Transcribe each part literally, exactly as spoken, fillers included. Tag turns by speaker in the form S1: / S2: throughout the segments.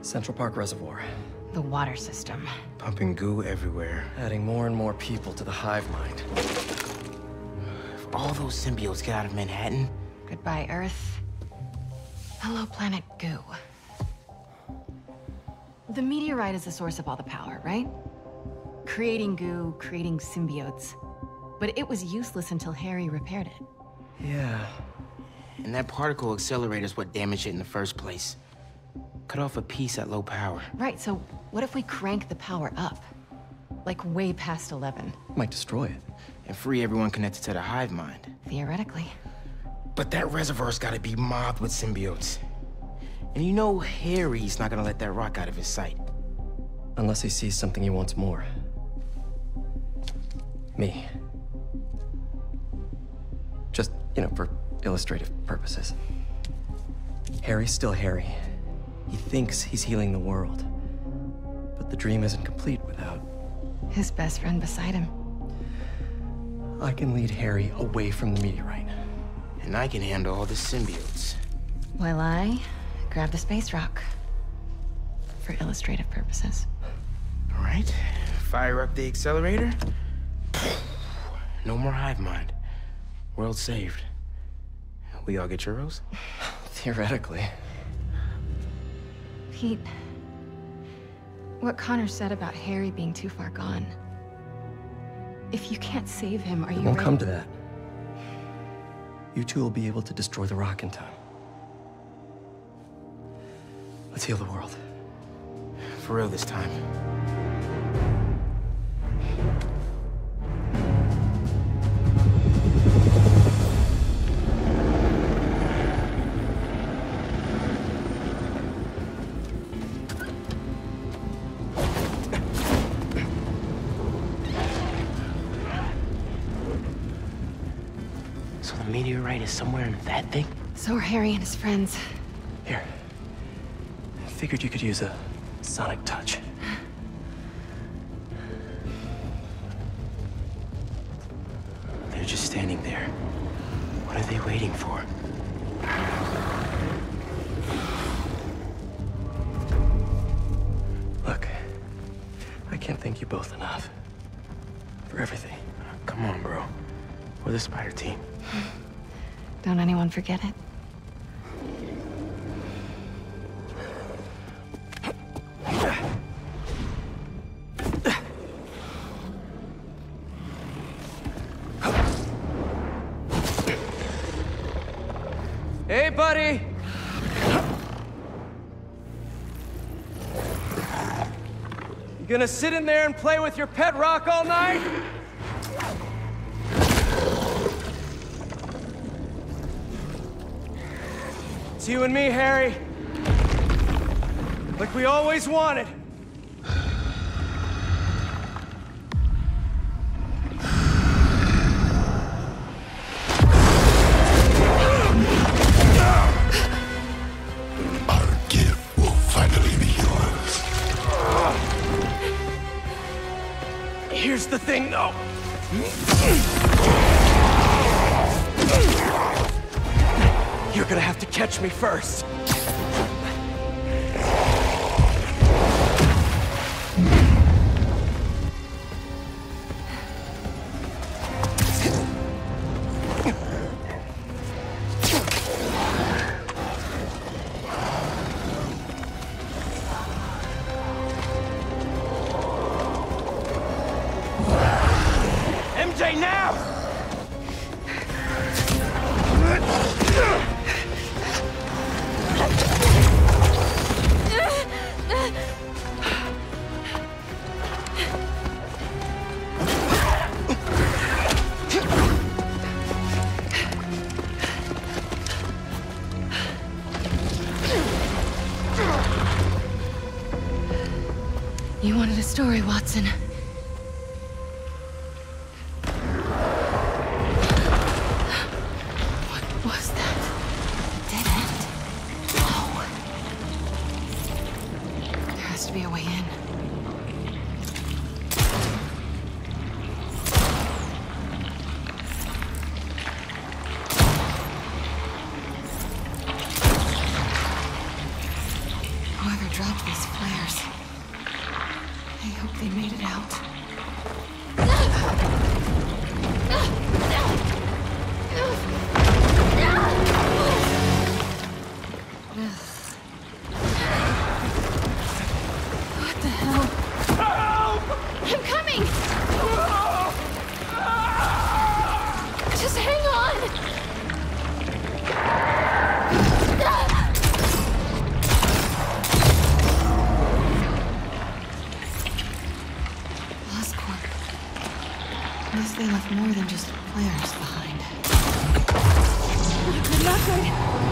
S1: Central Park Reservoir.
S2: The water system.
S3: Pumping goo everywhere.
S1: Adding more and more people to the hive mind.
S3: If all those symbiotes get out of Manhattan...
S2: Goodbye, Earth. Hello, planet goo. The meteorite is the source of all the power, right? Creating goo, creating symbiotes. But it was useless until Harry repaired it.
S1: Yeah.
S3: And that particle accelerator is what damaged it in the first place. Cut off a piece at low power.
S2: Right, so what if we crank the power up? Like way past eleven.
S1: Might destroy it.
S3: And free everyone connected to the hive mind.
S2: Theoretically.
S3: But that reservoir's gotta be mobbed with symbiotes. And you know Harry's not gonna let that rock out of his sight.
S1: Unless he sees something he wants more. Me. Just, you know, for illustrative purposes. Harry's still Harry. He thinks he's healing the world. But the dream isn't complete without...
S2: his best friend beside him.
S1: I can lead Harry away from the meteorite.
S3: And I can handle all the symbiotes.
S2: While I grab the space rock. For illustrative purposes.
S3: All right, fire up the accelerator. No more hive mind. World saved. We all get churros?
S1: Theoretically.
S2: Pete, what Connor said about Harry being too far gone. If you can't save him, are you
S1: It won't
S2: ready?
S1: come to that. You two will be able to destroy the rock in time. Let's heal the world.
S3: For real this time. So the meteorite is somewhere in that thing?
S2: So are Harry and his friends.
S1: Here. I figured you could use a sonic touch.
S3: They're just standing there. What are they waiting for?
S1: Look, I can't thank you both enough. For everything.
S3: Come on, bro. We're the Spider team.
S2: Don't anyone forget it.
S1: Hey, buddy! You gonna sit in there and play with your pet rock all night? It's you and me, Harry. Like we always wanted.
S4: Our gift will finally be yours.
S1: Here's the thing, though. You're gonna have to catch me first. M J, now!
S2: You wanted a story, Watson. What was that? Dead end? Oh. There has to be a way in. Whoever Whoever dropped these flares, I hope they made it out. What the hell? I'm coming! Just hang on! Oscorp. Unless they left more than just flares behind. Not good, not good.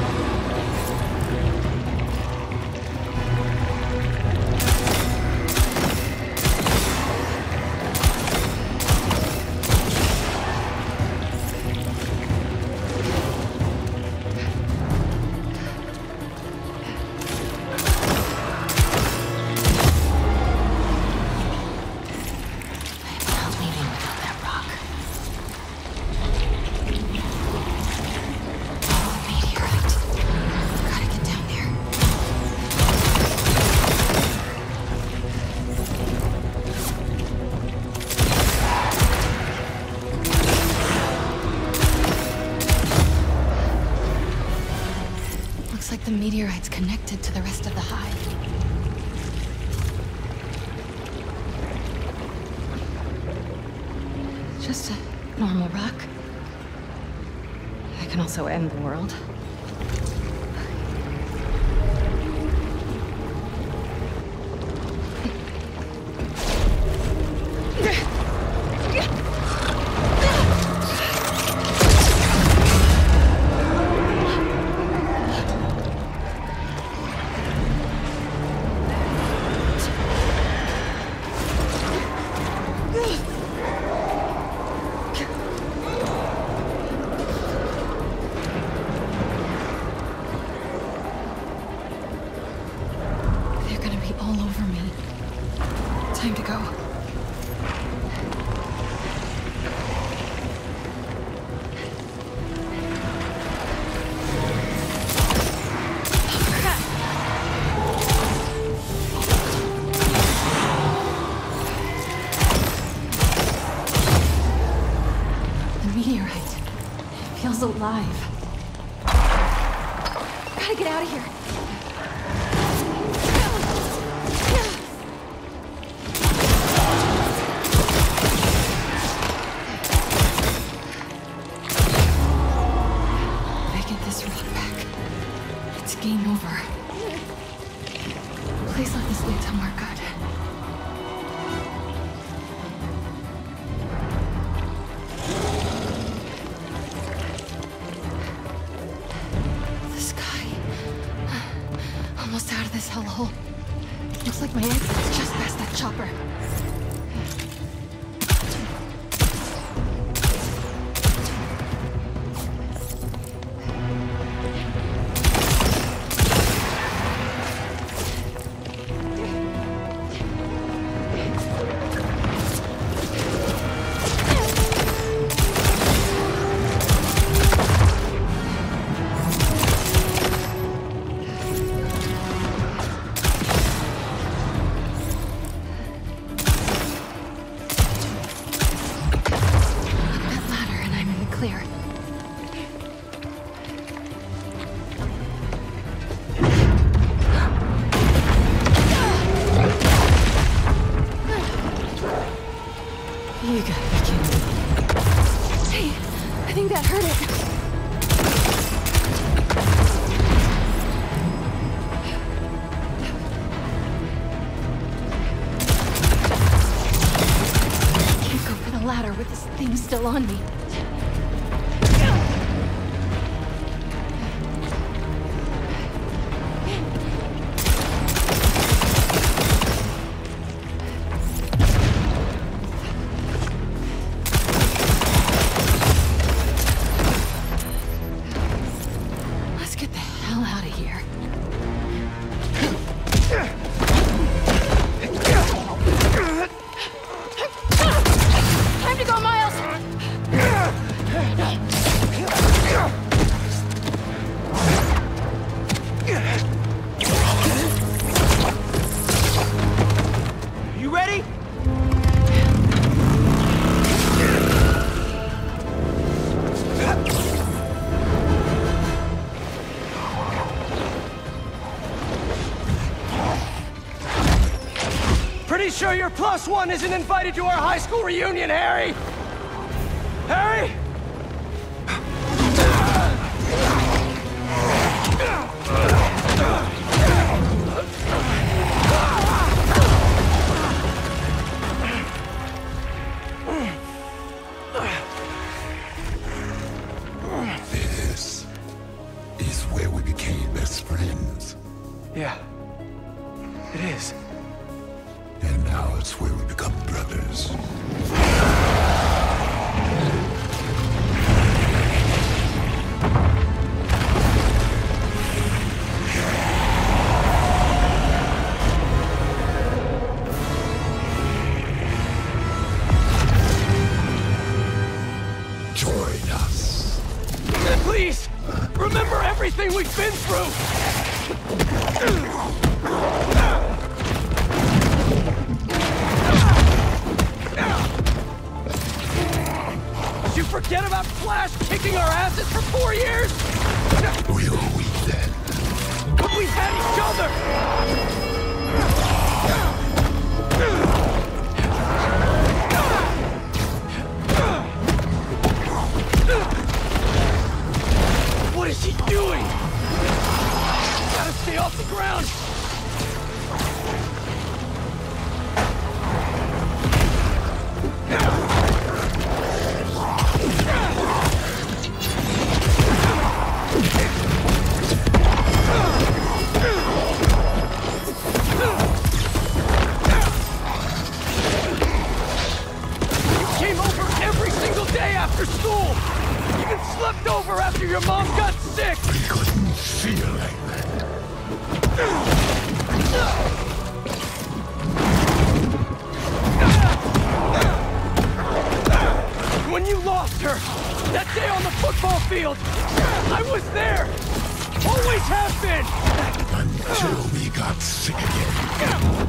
S2: The meteorite's connected to the rest of the hive. Just a normal rock. I can also end the world. Time to go. The meteorite. It feels alive. Gotta get out of here. Game over. Please let this lead somewhere good. The sky. Almost out of this hellhole. Looks like my exit's just past that chopper. You gotta be kidding me. Hey, I think that hurt it. I can't go for the ladder with this thing still on me. Time to go, Miles!
S1: Pretty sure your plus one isn't invited to our high school reunion, Harry! Harry!
S4: This is where we became best friends.
S1: Yeah, it is.
S4: And now it's where we become brothers. Join us.
S1: Please, remember everything we've been through! Did you forget about Flash kicking our asses for four years?
S4: We were weak then.
S1: But we had each other! What is he doing? Gotta stay off the ground! After school! Even slept over after your mom got sick!
S4: We couldn't feel like that.
S1: When you lost her, that day on the football field, I was there! Always have been!
S4: Until we got sick again.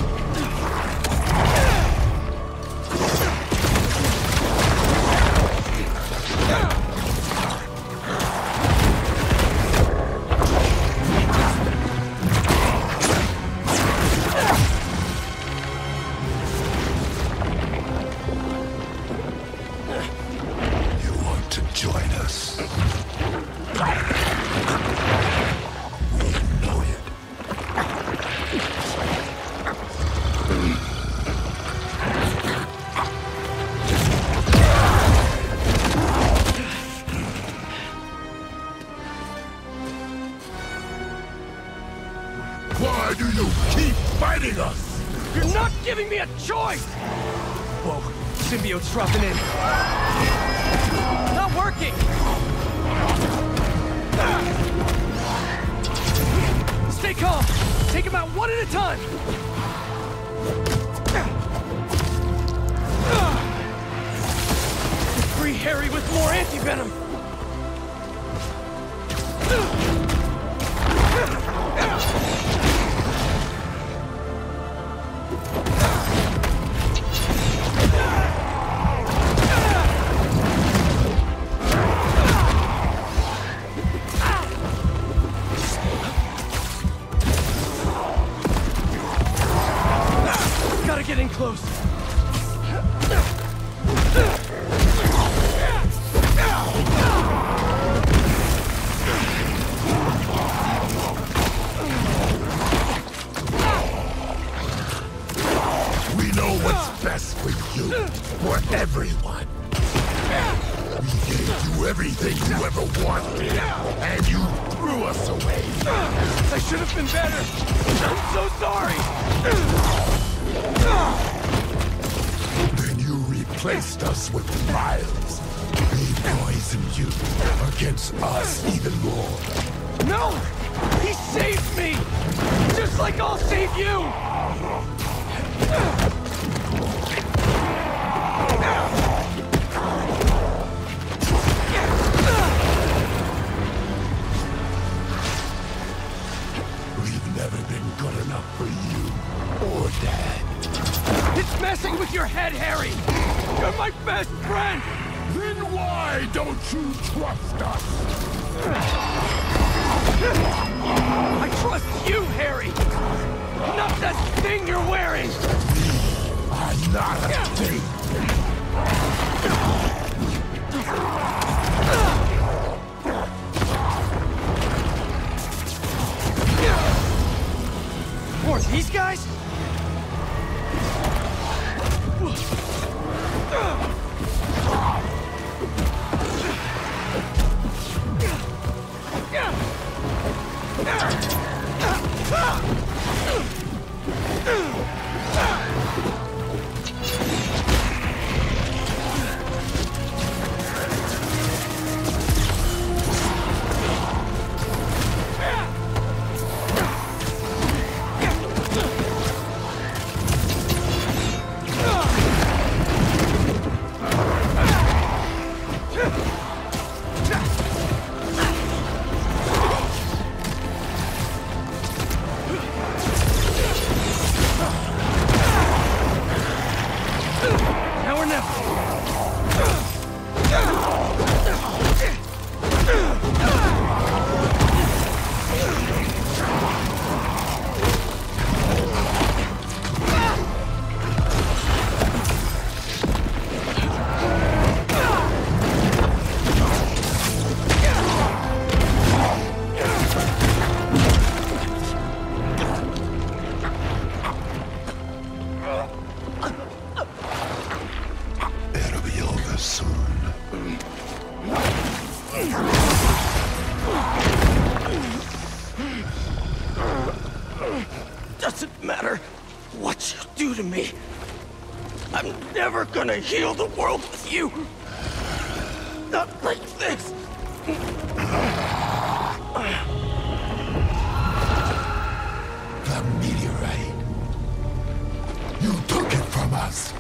S4: Why do you keep fighting us?
S1: You're not giving me a choice! Whoa, symbiote's dropping in. Not working! Stay calm. Take him out one at a time. Free Harry with more anti-venom. Gotta get in close.
S4: We know what's best for you, for everyone. We gave you everything you ever wanted, and you threw us away.
S1: I should have been better. I'm so sorry.
S4: Then you replaced us with Miles. He poisoned you against us even more.
S1: No! He saved me! Just like I'll save you!
S4: We've never been good enough for you or Dad.
S1: It's messing with your head, Harry! You're my best friend!
S4: Then why don't you trust us?
S1: I trust you, Harry! Not that thing you're wearing!
S4: We I'm not a thief.
S1: More these guys? Doesn't matter what you do to me. I'm never gonna heal the world with you. Not like this.
S4: The meteorite. You took it from us.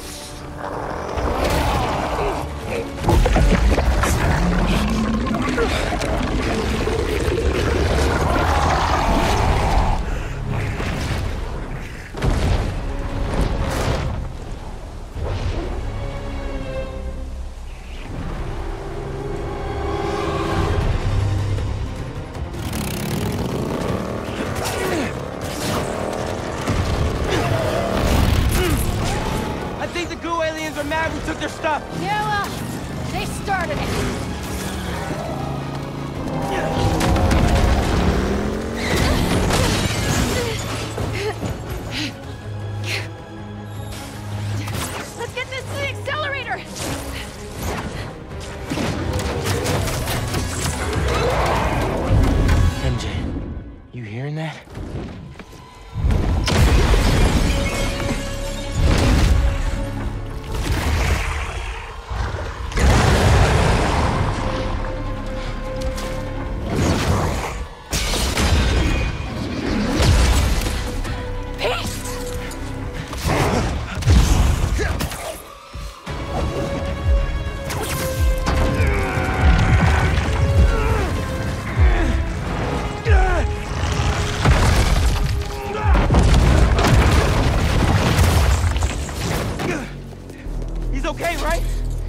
S2: Yeah, well, they started it. Let's get this to the accelerator!
S3: M J, you hearing that?
S1: Okay, right?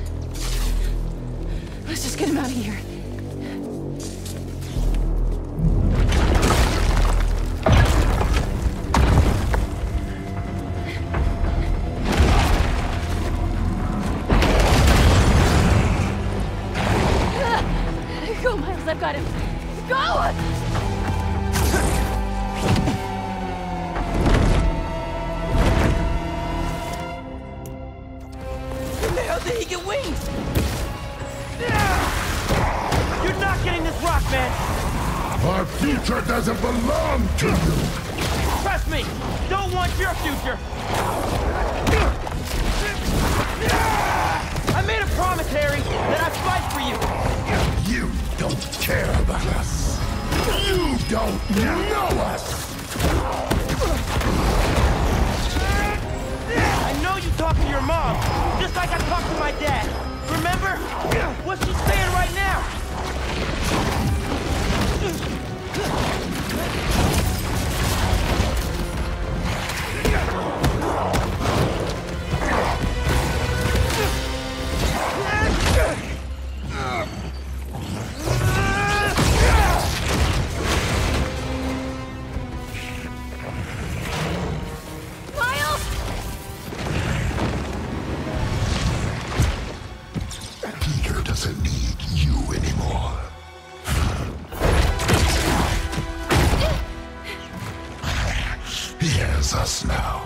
S2: Let's just get him out of here. Go, Miles, I've got him. Go!
S1: How did he get wings? You're not getting this rock, man!
S4: Our future doesn't belong to you!
S1: Trust me! Don't want your future! I made a promise, Harry, that I'd fight for you!
S4: You don't care about us! You don't know us!
S1: I know you talk to your mom, just like I talked to my dad. Remember? What's she saying right now?
S4: scares us now.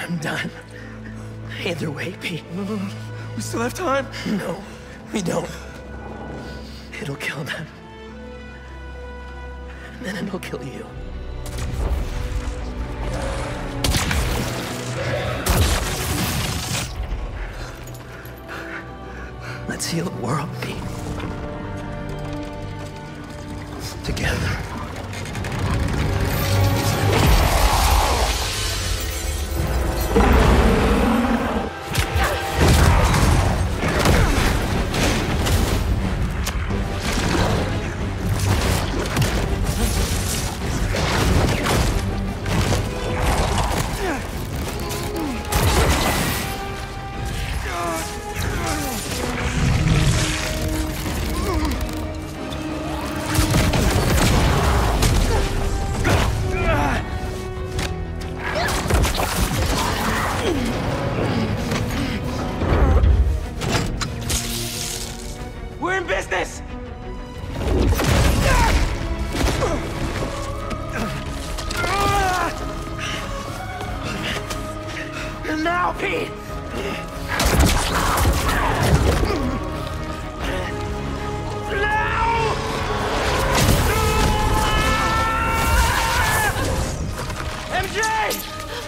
S3: I'm done. Either way, Pete.
S1: No, no, no. We still have time.
S3: No, we don't. It'll kill them. And then it'll kill you. Let's heal the world, Pete. Together. We're in business! And now, Pete! M J!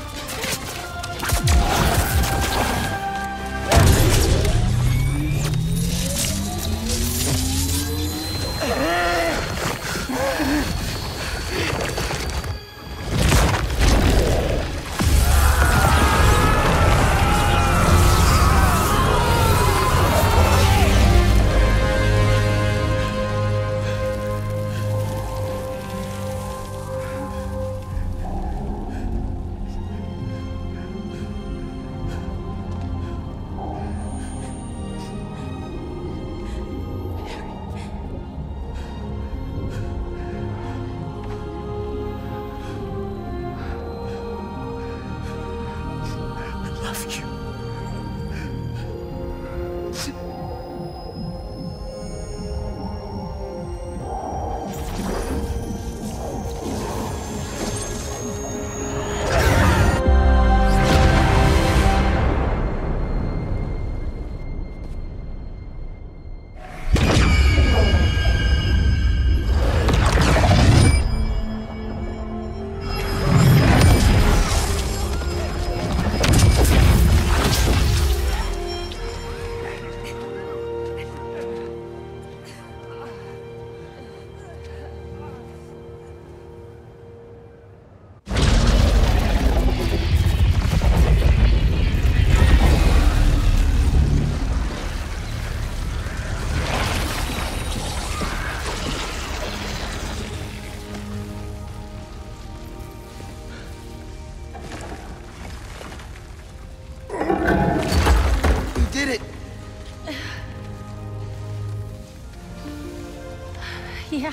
S2: Yeah.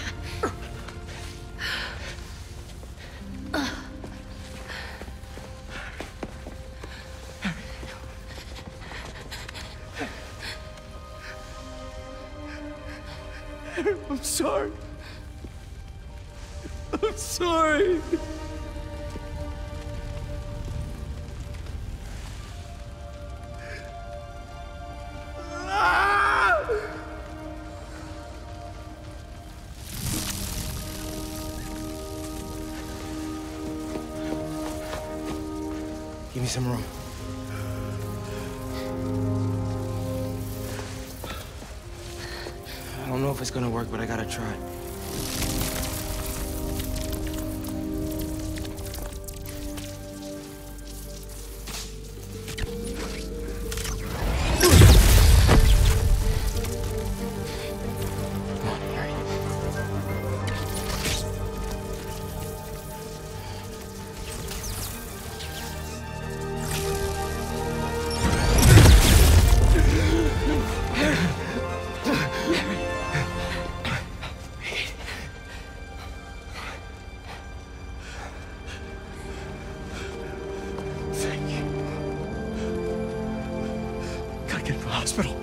S1: I'm sorry. I'm sorry.
S3: Give me some room. I don't know if it's gonna work, but I gotta try.
S1: Get to the hospital.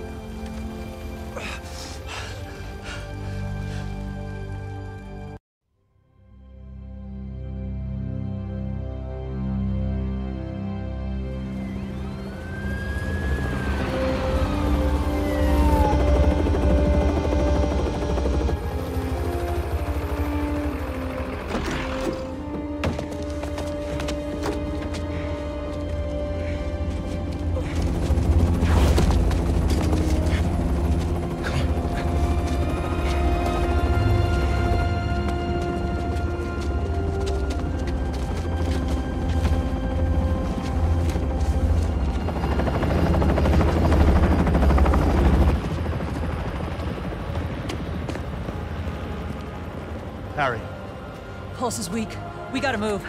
S5: pulse is weak. We gotta move.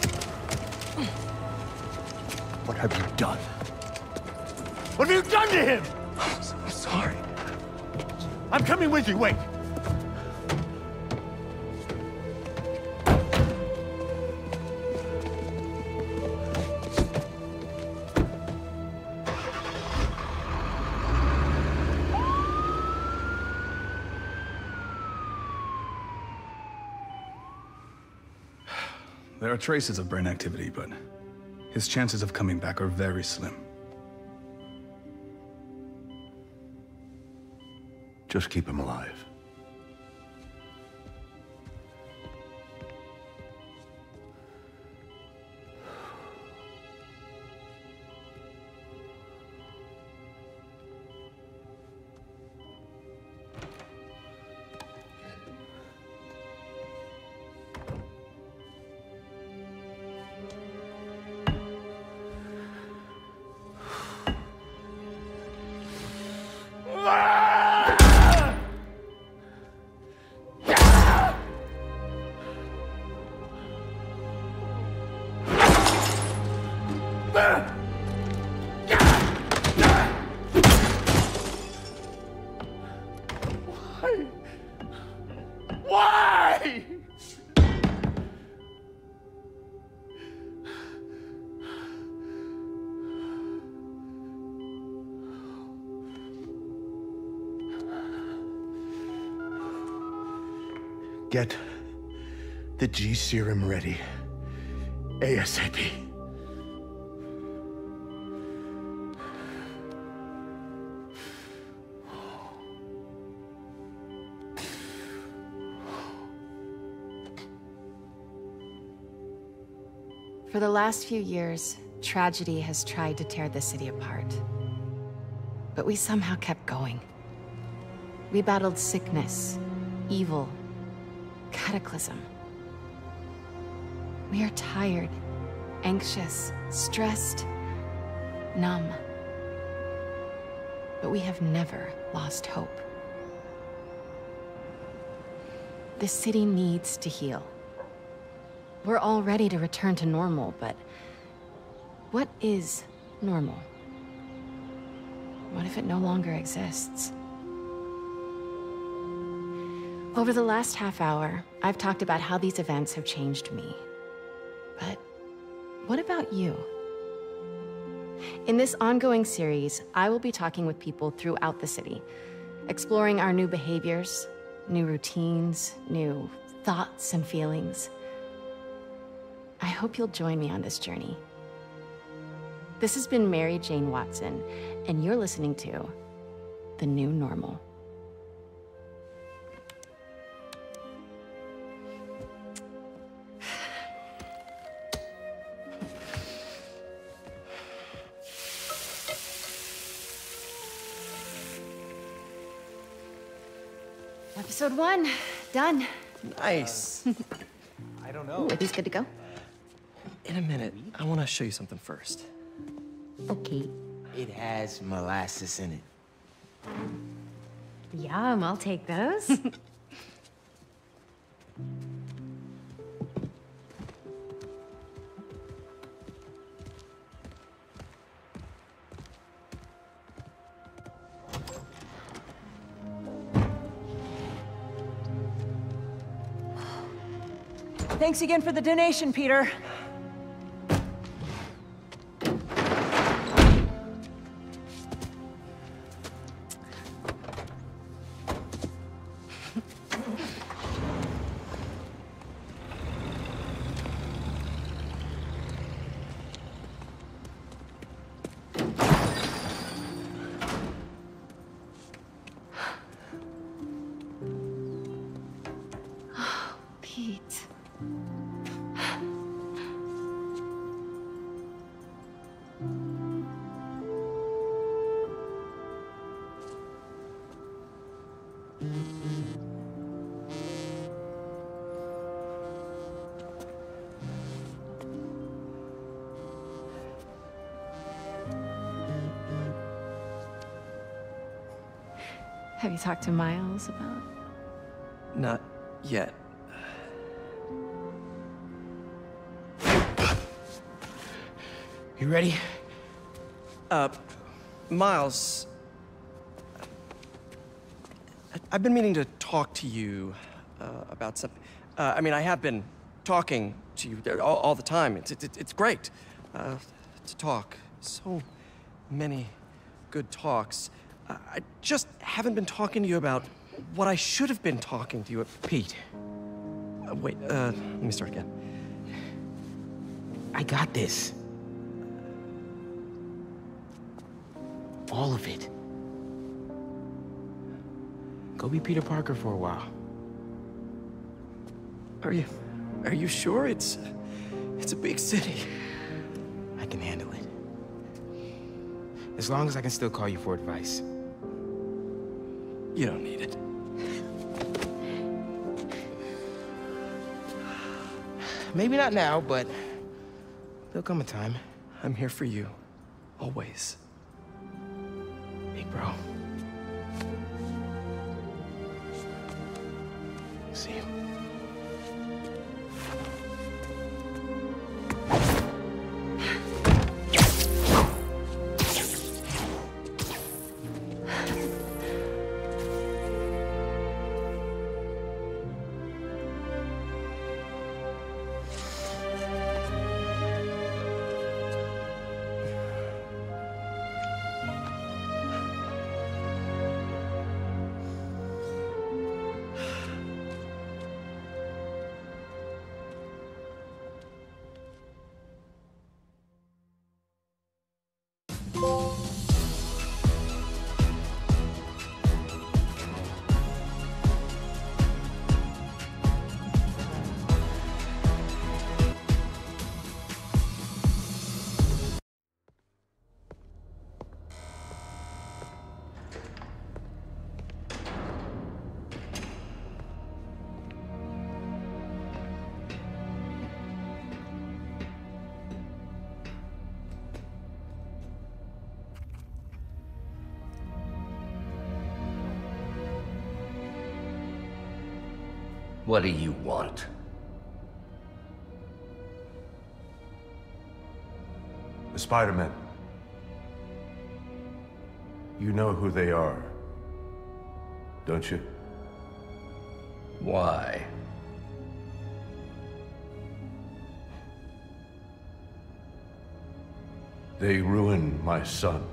S6: What have you done? What have you done to him?
S1: I'm sorry.
S6: I'm coming with you, wait!
S7: There are traces of brain activity, but his chances of coming back are very slim.
S6: Just keep him alive. Why? Get the G serum ready. ASAP.
S2: For the last few years, tragedy has tried to tear the city apart. But we somehow kept going. We battled sickness, evil, cataclysm. We are tired, anxious, stressed, numb. But we have never lost hope. The city needs to heal. We're all ready to return to normal, but what is normal? What if it no longer exists? Over the last half hour, I've talked about how these events have changed me. But what about you? In this ongoing series, I will be talking with people throughout the city, exploring our new behaviors, new routines, new thoughts and feelings. I hope you'll join me on this journey. This has been Mary Jane Watson, and you're listening to The New Normal. Episode one, done.
S1: Nice.
S3: I don't know.
S2: Ooh, are these good to go?
S1: In a minute, I want to show you something first.
S2: Okay.
S3: It has molasses in it.
S8: Yum, I'll take those.
S5: Thanks again for the donation, Peter.
S2: Pete. Have you talked to Miles about?
S1: Not yet.
S3: You ready?
S1: Uh, Miles... I- I've been meaning to talk to you uh, about something. Uh, I mean, I have been talking to you all, all the time. It's, it's, it's great uh, to talk. So many good talks. Uh, I just haven't been talking to you about what I should have been talking to you about.
S3: Pete.
S1: Uh, wait, uh, let me start again.
S3: I got this. All of it. Go be Peter Parker for a while.
S1: Are you... are you sure? It's... it's a big city.
S3: I can handle it. As long as I can still call you for advice.
S1: You don't need it.
S3: Maybe not now, but there'll come a time.
S1: I'm here for you. Always.
S3: Big bro. See you.
S9: What do you want?
S10: The Spider-Men. You know who they are, don't you?
S9: Why?
S10: They ruined my son.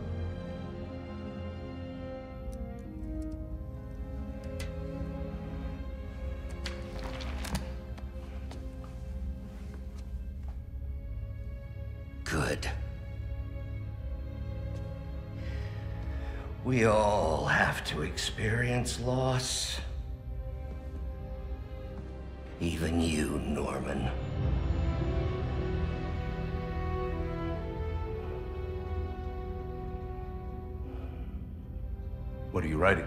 S9: Good. We all have to experience loss. Even you, Norman.
S10: What are you writing?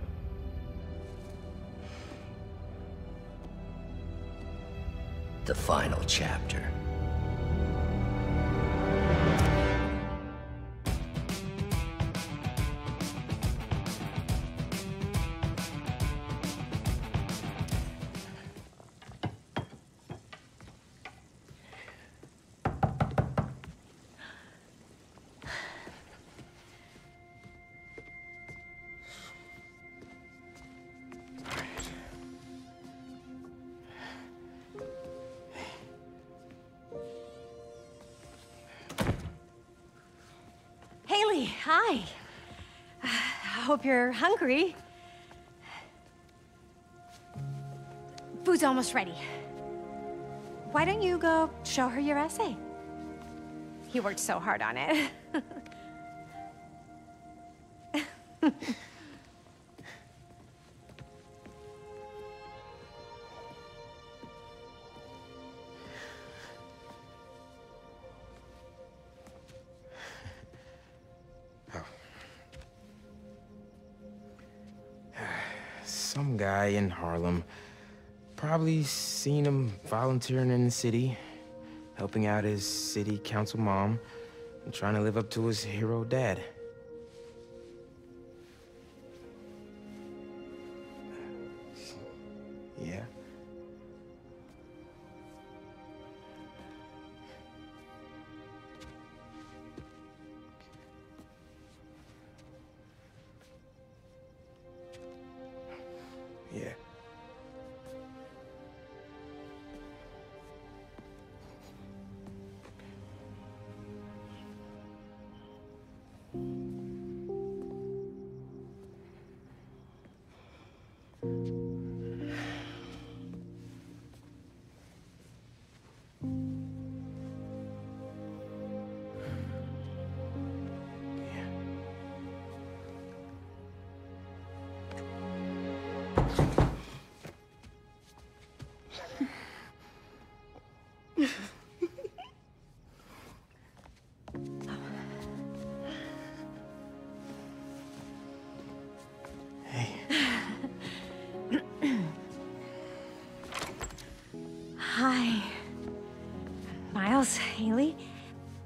S9: The final chapter.
S8: Hi. I hope you're hungry. Food's almost ready. Why don't you go show her your essay? He worked so hard on it.
S3: Some guy in Harlem. Probably seen him volunteering in the city, helping out his city council mom, and trying to live up to his hero dad. Yeah.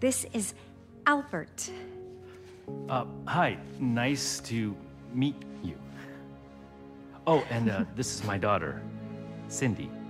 S8: This is Albert.
S11: Uh, hi. Nice to meet you. Oh, and uh, this is my daughter, Cindy.